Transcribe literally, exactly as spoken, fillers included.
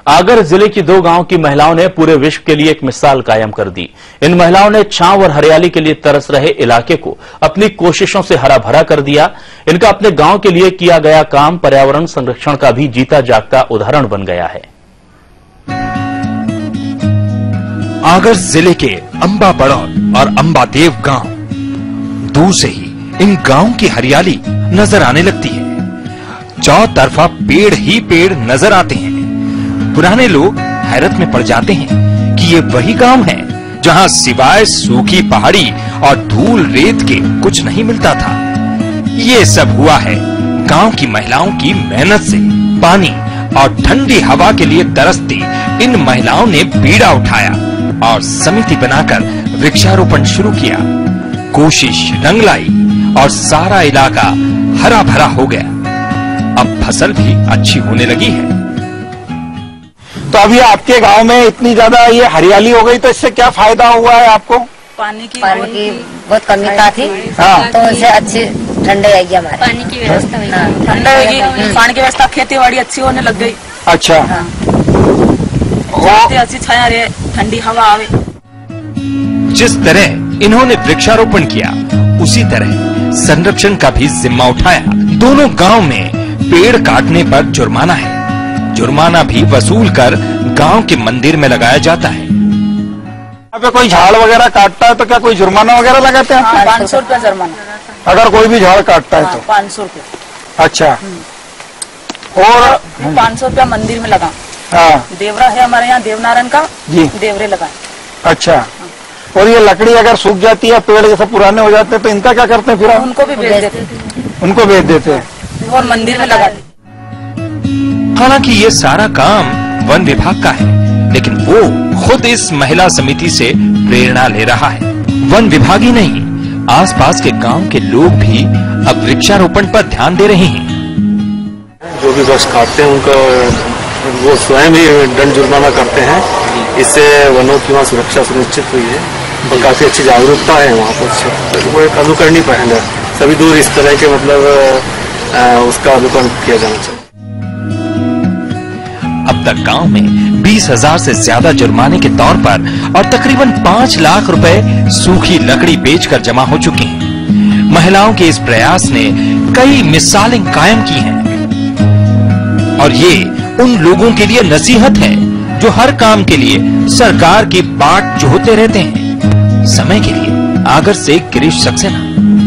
आगर जिले की दो गांव की महिलाओं ने पूरे विश्व के लिए एक मिसाल कायम कर दी। इन महिलाओं ने छांव और हरियाली के लिए तरस रहे इलाके को अपनी कोशिशों से हरा भरा कर दिया। इनका अपने गांव के लिए किया गया काम पर्यावरण संरक्षण का भी जीता जागता उदाहरण बन गया है। आगर जिले के अंबा बड़ौद और अंबा देव गांव, दूर से ही इन गांव की हरियाली नजर आने लगती है। चौतरफा पेड़ ही पेड़ नजर आते हैं। पुराने लोग हैरत में पड़ जाते हैं कि ये वही गांव है जहां सिवाय सूखी पहाड़ी और धूल रेत के कुछ नहीं मिलता था। ये सब हुआ है गांव की महिलाओं की मेहनत से। पानी और ठंडी हवा के लिए तरसती इन महिलाओं ने बीड़ा उठाया और समिति बनाकर वृक्षारोपण शुरू किया। कोशिश रंग लाई और सारा इलाका हरा भरा हो गया। अब फसल भी अच्छी होने लगी है। तो अभी आपके गांव में इतनी ज्यादा ये हरियाली हो गई, तो इससे क्या फायदा हुआ है आपको? पानी की पानी की बहुत कमी थी। हाँ। तो इससे अच्छी ठंडे आएगी हमारे पानी की व्यवस्था हुई। ठंडा होगी, पानी की व्यवस्था, खेती बाड़ी अच्छी होने लग गई। अच्छा। हाँ। अच्छी छाया रहे, ठंडी हवा आवे। जिस तरह इन्होंने वृक्षारोपण किया, उसी तरह संरक्षण का भी जिम्मा उठाया। दोनों गांव में पेड़ काटने पर जुर्माना है। जुर्माना भी वसूल कर गांव के मंदिर में लगाया जाता है। यहाँ पे कोई झाड़ वगैरह काटता है तो क्या कोई जुर्माना वगैरह लगाते हैं? हाँ, पाँच सौ रुपया जुर्माना अगर कोई भी झाड़ काटता है तो? पाँच सौ रुपया। अच्छा। और पाँच सौ रुपया मंदिर में लगा। हाँ। देवरा है हमारे यहाँ देवनारायण का जी, देवरे लगाए। अच्छा। और ये लकड़ी अगर सूख जाती है, पेड़ जैसे पुराने हो जाते हैं, तो इनका क्या करते हैं फिर? उनको भी बेच देते उनको बेच देते हैं और मंदिर में लगा देते। हालांकि ये सारा काम वन विभाग का है, लेकिन वो खुद इस महिला समिति से प्रेरणा ले रहा है। वन विभाग ही नहीं, आसपास के गांव के लोग भी अब वृक्षारोपण पर ध्यान दे रहे हैं। जो भी वृक्ष काटते हैं उनका वो स्वयं ही दंड जुर्माना करते हैं। इससे वनों की वहाँ सुरक्षा सुनिश्चित हुई है और काफी अच्छी जागरूकता है वहाँ पर। वो एक अनुकरणीय पहल है। सभी दूर इस तरह के मतलब उसका अनुकरण किया जाना चाहिए। अब तक गांव में बीस हजार से ज्यादा जुर्माने के तौर पर और तकरीबन पांच लाख रुपए सूखी लकड़ी बेचकर जमा हो चुके हैं। महिलाओं के इस प्रयास ने कई मिसालें कायम की हैं और ये उन लोगों के लिए नसीहत है जो हर काम के लिए सरकार की बाट जोहते रहते हैं। समय के लिए आगर से गिरीश सक्सेना।